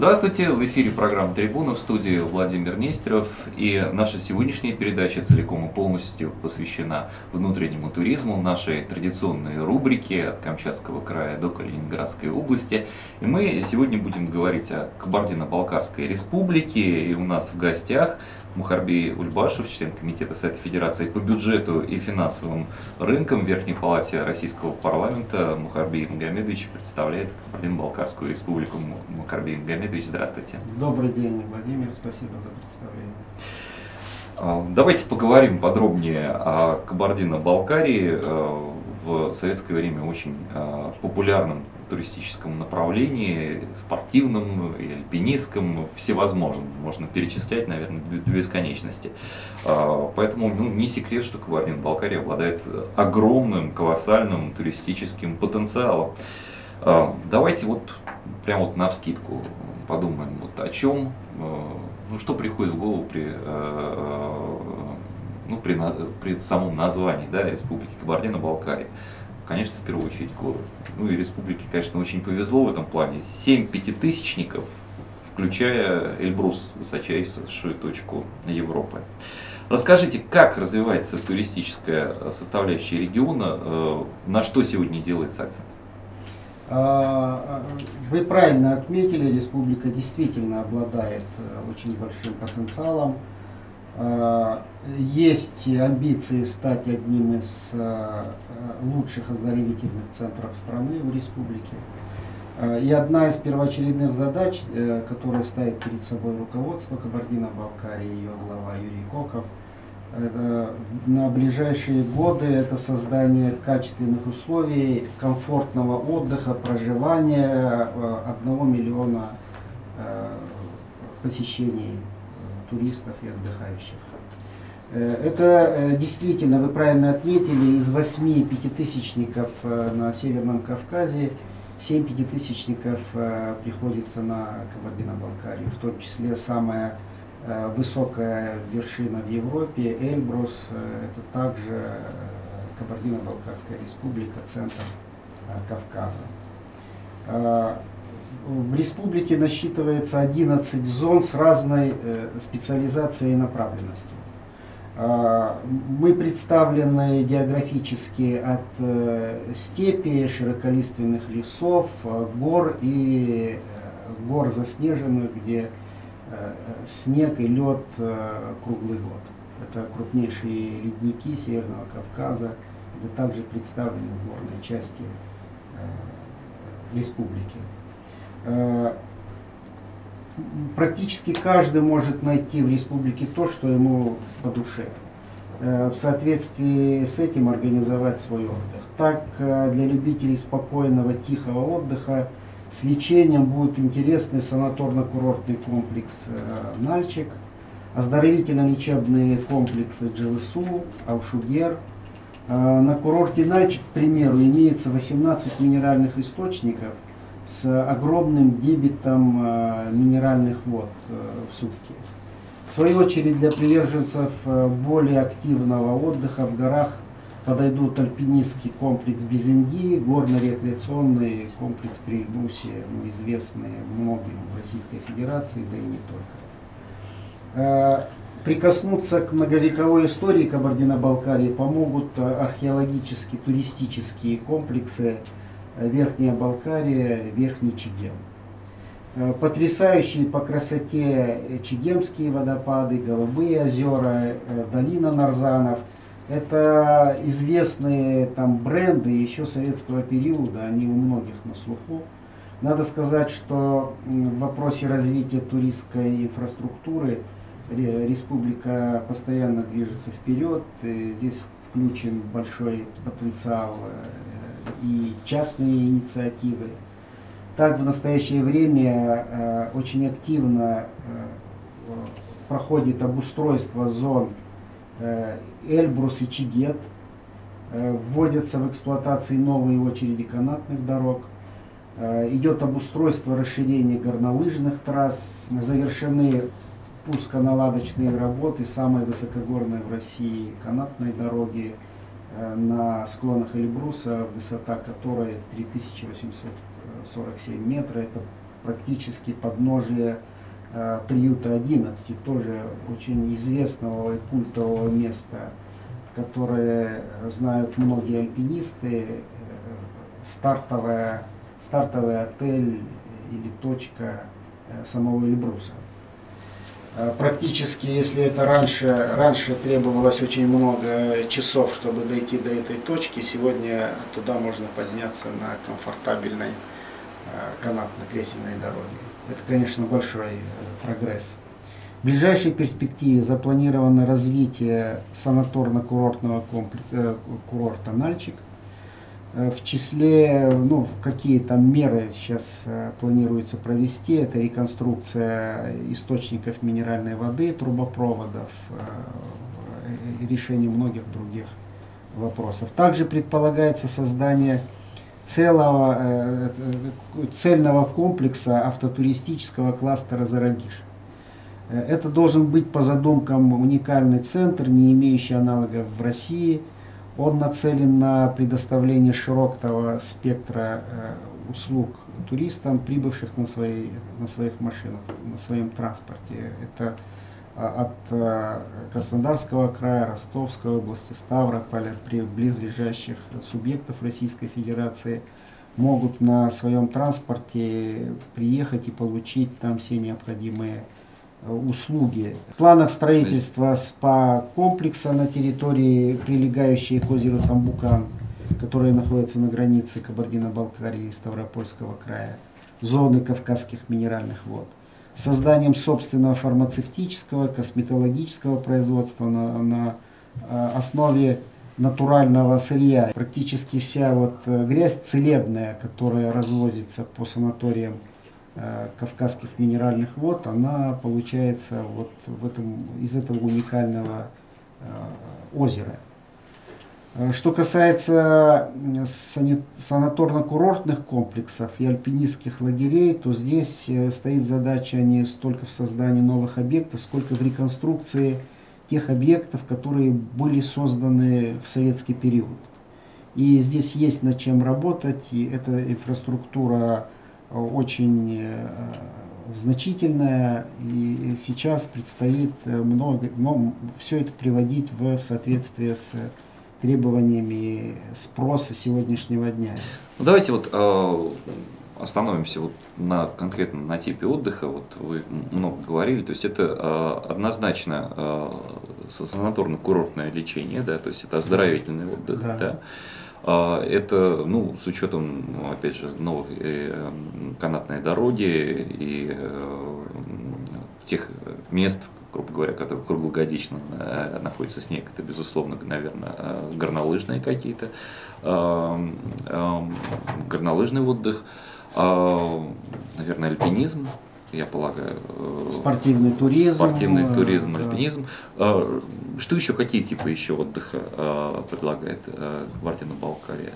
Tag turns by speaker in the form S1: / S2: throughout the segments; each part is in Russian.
S1: Здравствуйте, в эфире программа «Трибуна», в студии Владимир Нестеров, и наша сегодняшняя передача целиком и полностью посвящена внутреннему туризму, нашей традиционной рубрике «От Камчатского края до Калининградской области». И мы сегодня будем говорить о Кабардино-Балкарской республике, и у нас в гостях Мухарбий Ульбашев, член комитета Совета Федерации по бюджету и финансовым рынкам в Верхней Палате Российского парламента. Мухарбий Магомедович представляет Кабардино-Балкарскую республику. Мухарбий Магомедович, здравствуйте.
S2: Добрый день, Владимир, спасибо за представление.
S1: Давайте поговорим подробнее о Кабардино-Балкарии, в советское время очень популярном туристическом направлении, спортивном и альпинистском, всевозможном, можно перечислять, наверное, до бесконечности. Поэтому не секрет, что Кабардино-Балкария обладает огромным, колоссальным туристическим потенциалом. Давайте прямо навскидку подумаем о чем, что приходит в голову при самом названии, Республики Кабардино-Балкария. Конечно, в первую очередь горы. И республике, конечно, очень повезло в этом плане. 7 пятитысячников, включая Эльбрус, высочайшую точку Европы. Расскажите, как развивается туристическая составляющая региона, на что сегодня делается акцент?
S2: Вы правильно отметили, республика действительно обладает очень большим потенциалом. Есть амбиции стать одним из лучших оздоровительных центров страны в республике. И одна из первоочередных задач, которую ставит перед собой руководство Кабардино-Балкарии, ее глава Юрий Коков, на ближайшие годы это создание качественных условий, комфортного отдыха, проживания, 1 миллиона посещений туристов и отдыхающих. Это действительно, вы правильно отметили, из 8 пятитысячников на Северном Кавказе 7 пятитысячников приходится на Кабардино-Балкарию, в том числе самая высокая вершина в Европе, Эльбрус, это также Кабардино-Балкарская республика, центр Кавказа. В республике насчитывается 11 зон с разной специализацией и направленностью. Мы представлены географически от степи, широколиственных лесов, гор и гор заснеженных, где снег и лед круглый год. Это крупнейшие ледники Северного Кавказа, это также представлены в горной части республики. Практически каждый может найти в республике то, что ему по душе. В соответствии с этим организовать свой отдых. Так, для любителей спокойного, тихого отдыха с лечением будет интересный санаторно-курортный комплекс «Нальчик», оздоровительно-лечебные комплексы «Джевесу», «Авшугер». На курорте «Нальчик», к примеру, имеется 18 минеральных источников с огромным дебитом минеральных вод в сутки. В свою очередь, для приверженцев более активного отдыха в горах подойдут альпинистский комплекс Безенги, горно-рекреационный комплекс при Эльбрусе, известный многим в Российской Федерации, да и не только. Прикоснуться к многовековой истории Кабардино-Балкарии помогут археологические, туристические комплексы Верхняя Балкария, Верхний Чегем. Потрясающие по красоте Чегемские водопады, Голубые озера, долина Нарзанов. Это известные бренды еще советского периода, они у многих на слуху. Надо сказать, что в вопросе развития туристской инфраструктуры республика постоянно движется вперед. Здесь включен большой потенциал и частные инициативы. Так, в настоящее время очень активно проходит обустройство зон Эльбрус и Чигет, вводятся в эксплуатацию новые очереди канатных дорог, идет обустройство, расширение горнолыжных трасс, завершены пусконаладочные работы самой высокогорной в России канатной дороги на склонах Эльбруса, высота которой 3847 метров. Это практически подножие приюта 11, тоже очень известного и культового места, которое знают многие альпинисты, стартовый отель или точка самого Эльбруса. Практически, если это раньше требовалось очень много часов, чтобы дойти до этой точки, сегодня туда можно подняться на комфортабельной канатно-кресельной дороге. Это, конечно, большой прогресс. В ближайшей перспективе запланировано развитие санаторно-курортного курорта «Нальчик». В числе, какие там меры сейчас планируется провести, это реконструкция источников минеральной воды, трубопроводов, решение многих других вопросов. Также предполагается создание цельного комплекса автотуристического кластера «Зарагиш». Это должен быть по задумкам уникальный центр, не имеющий аналогов в России. Он нацелен на предоставление широкого спектра услуг туристам, прибывших на своих машинах, на своем транспорте. Это от Краснодарского края, Ростовской области, Ставрополя, близлежащих субъектов Российской Федерации могут на своем транспорте приехать и получить там все необходимые услуги. В планах строительства СПА-комплекса на территории, прилегающей к озеру Тамбукан, которая находится на границе Кабардино-Балкарии и Ставропольского края, зоны Кавказских минеральных вод. Созданием собственного фармацевтического, косметологического производства на основе натурального сырья. Практически вся грязь целебная, которая развозится по санаториям Кавказских минеральных вод, она получается из этого уникального озера. Что касается санаторно-курортных комплексов и альпинистских лагерей, то здесь стоит задача не столько в создании новых объектов, сколько в реконструкции тех объектов, которые были созданы в советский период. И здесь есть над чем работать, и эта инфраструктура очень значительная, и сейчас предстоит все это приводить в соответствие с требованиями спроса сегодняшнего дня.
S1: Давайте остановимся конкретно на типе отдыха. Вы много говорили, то есть это однозначно санаторно-курортное лечение, да, то есть это оздоровительный отдых, да. Это, с учетом, опять же, новых канатной дороги и тех мест, грубо говоря, которые круглогодично находится снег, это, безусловно, наверное, горнолыжные какие-то, горнолыжный отдых, наверное, альпинизм, я полагаю.
S2: Спортивный туризм.
S1: Альпинизм. Что еще, какие типы еще отдыха предлагает Кабардино-Балкария?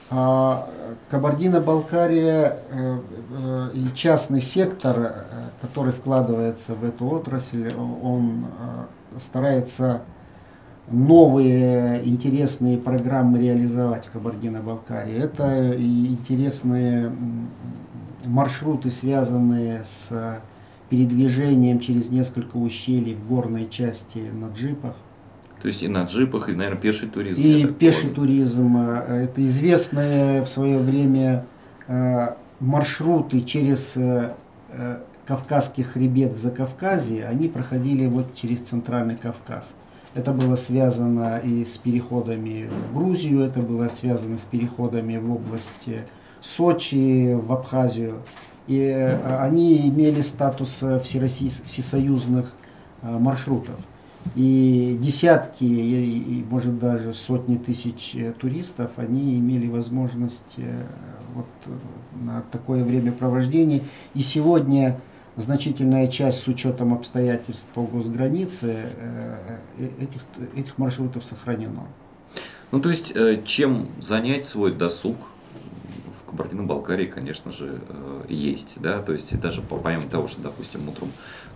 S2: Кабардино-Балкария и частный сектор, который вкладывается в эту отрасль, он старается новые интересные программы реализовать в Кабардино-Балкарии. Это и интересные маршруты, связанные с передвижением через несколько ущелий в горной части на джипах.
S1: То есть и на джипах, и, наверное, пеший туризм.
S2: И пеший туризм. Это известные в свое время маршруты через Кавказский хребет в Закавказье, они проходили через Центральный Кавказ. Это было связано и с переходами в Грузию, это было связано с переходами в область Сочи, в Абхазию. И они имели статус всесоюзных маршрутов. И десятки, и может даже сотни тысяч туристов, они имели возможность на такое времяпровождение. И сегодня значительная часть, с учетом обстоятельств по госгранице, этих маршрутов сохранено.
S1: То есть, чем занять свой досуг в Кабардино-Балкарии, конечно же, есть, да, то есть даже помимо того, что, допустим, утром,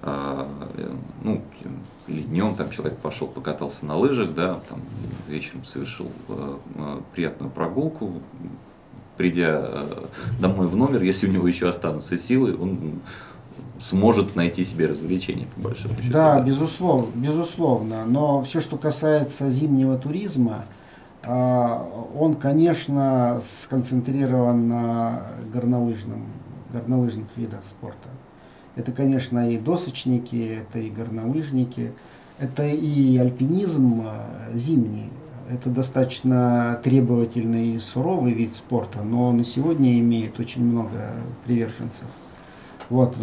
S1: или днем там человек пошел, покатался на лыжах, да, там вечером совершил приятную прогулку, придя домой в номер, если у него еще останутся силы, он сможет найти себе развлечения, по большому счету.
S2: Да, безусловно. Но все, что касается зимнего туризма, он, конечно, сконцентрирован на горнолыжных видах спорта. Это, конечно, и досочники, это и горнолыжники, это и альпинизм зимний. Это достаточно требовательный и суровый вид спорта, но на сегодня имеет очень много приверженцев. Вот,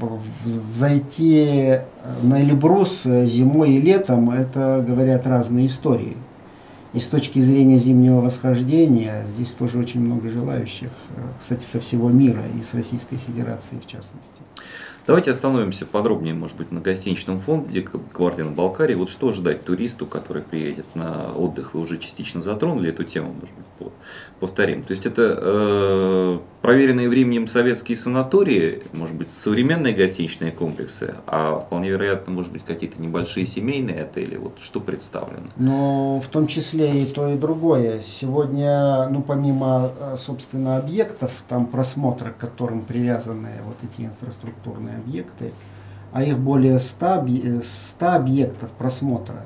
S2: взойти на Эльбрус зимой и летом, это, говорят, разные истории. И с точки зрения зимнего восхождения, здесь тоже очень много желающих, кстати, со всего мира и с Российской Федерации в частности.
S1: Давайте остановимся подробнее, может быть, на гостиничном фонде Кабардино-Балкарии. Вот что ждать туристу, который приедет на отдых? Вы уже частично затронули эту тему, может быть, повторим. То есть это проверенные временем советские санатории, может быть, современные гостиничные комплексы, а вполне вероятно, может быть, какие-то небольшие семейные отели. Вот что представлено?
S2: Ну, в том числе и то, и другое. Сегодня, ну, помимо, собственно, объектов, там просмотра, к которым привязаны вот эти инфраструктурные объекты, а их более 100 объектов просмотра.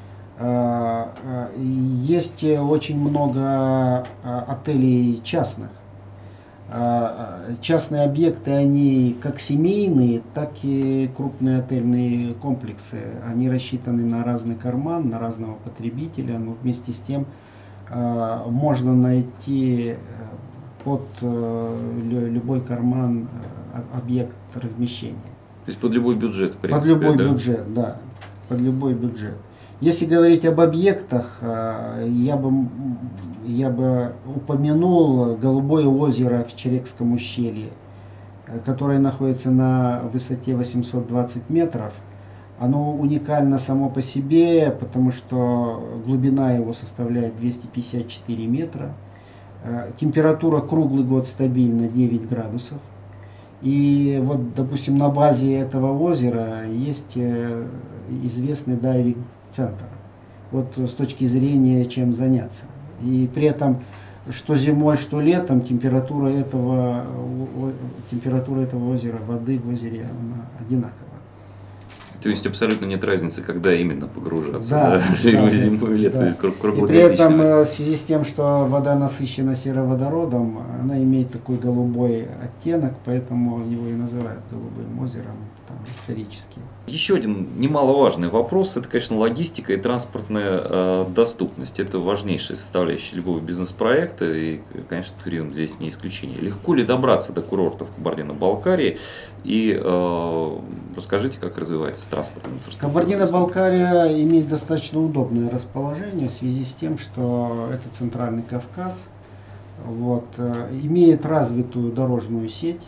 S2: Есть очень много отелей частных. Частные объекты, они как семейные, так и крупные отельные комплексы. Они рассчитаны на разный карман, на разного потребителя, но вместе с тем можно найти под любой карман объект размещения.
S1: То есть под любой бюджет, в принципе.
S2: Под любой бюджет, да. Под любой бюджет. Если говорить об объектах, я бы упомянул Голубое озеро в Черекском ущелье, которое находится на высоте 820 метров. Оно уникально само по себе, потому что глубина его составляет 254 метра. Температура круглый год стабильна 9 градусов. И вот, допустим, на базе этого озера есть известный дайвинг-центр. Вот с точки зрения, чем заняться. И при этом, что зимой, что летом, температура этого озера, воды в озере, она одинакова.
S1: То есть абсолютно нет разницы, когда именно погружаться,
S2: да,
S1: зимой и летом.
S2: Да. И при этом, в связи с тем, что вода насыщена сероводородом, она имеет такой голубой оттенок, поэтому его и называют Голубым озером там, исторически.
S1: Еще один немаловажный вопрос, это, конечно, логистика и транспортная доступность. Это важнейшая составляющая любого бизнес-проекта, и, конечно, туризм здесь не исключение. Легко ли добраться до курортов Кабардино-Балкарии? И расскажите, как развивается транспортная инфраструктура.
S2: Кабардино-Балкария имеет достаточно удобное расположение в связи с тем, что это Центральный Кавказ, вот, имеет развитую дорожную сеть.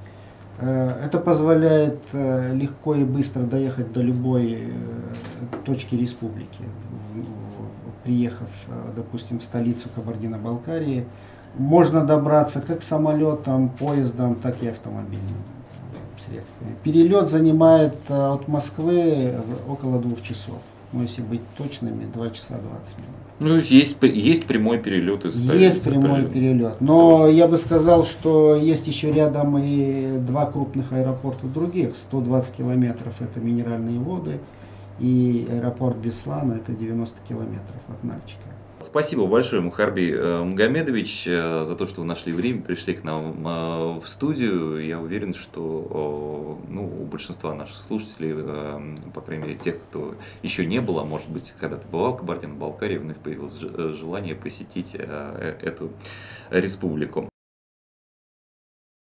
S2: Это позволяет легко и быстро доехать до любой точки республики. Приехав, допустим, в столицу Кабардино-Балкарии, можно добраться как самолетом, поездом, так и автомобильным средствами. Перелет занимает от Москвы около 2 часов. Ну, если быть точными, 2 часа 20 минут.
S1: Ну, то есть прямой перелет из столицы.
S2: Есть прямой перелет. Но я бы сказал, что есть еще рядом и 2 крупных аэропорта других. 120 километров это Минеральные воды, и аэропорт Беслана это 90 километров от Нальчика.
S1: Спасибо большое, Мухарби Магомедович, за то, что вы нашли время, пришли к нам в студию. Я уверен, что у большинства наших слушателей, по крайней мере тех, кто еще не был, а может быть когда-то бывал в Кабардино-Балкарии, вновь появилось желание посетить эту республику.